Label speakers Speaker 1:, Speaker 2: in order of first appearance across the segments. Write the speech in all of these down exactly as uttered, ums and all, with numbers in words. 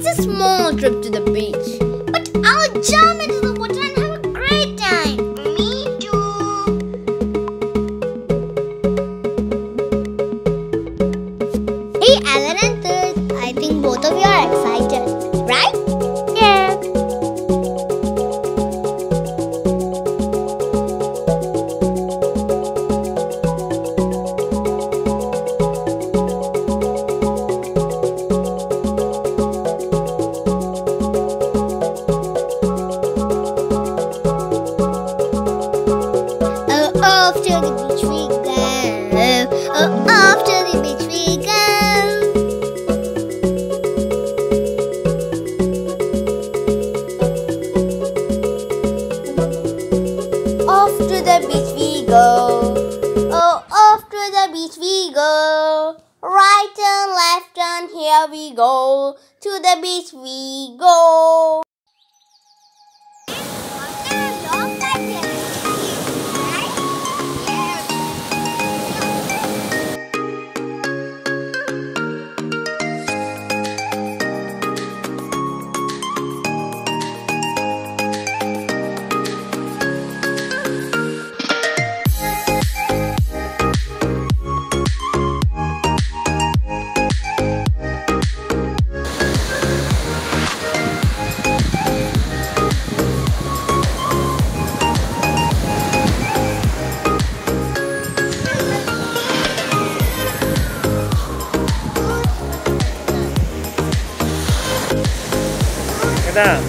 Speaker 1: It's a small trip to the beach, but I'll jump into the water and have a great time. Me too. Hey Alan and Third, I think both of you are excited, right? Yeah. Off to the beach we go. Oh, off to the beach we go. Off to the beach we go. Oh, off to the beach we go. Right and left and here we go. To the beach we go.
Speaker 2: Qantab.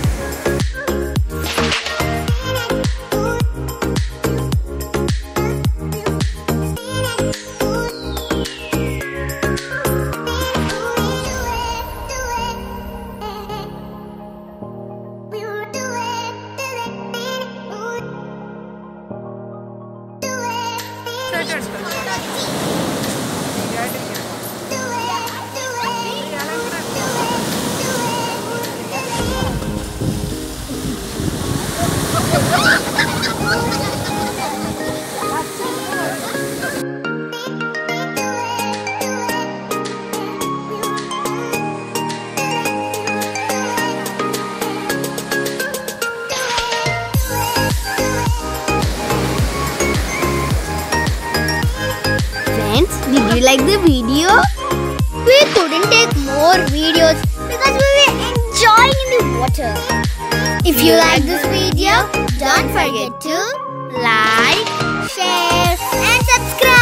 Speaker 1: Did you like the video? We couldn't take more videos because we were enjoying in the water. If you like this video, don't forget to like, share and subscribe.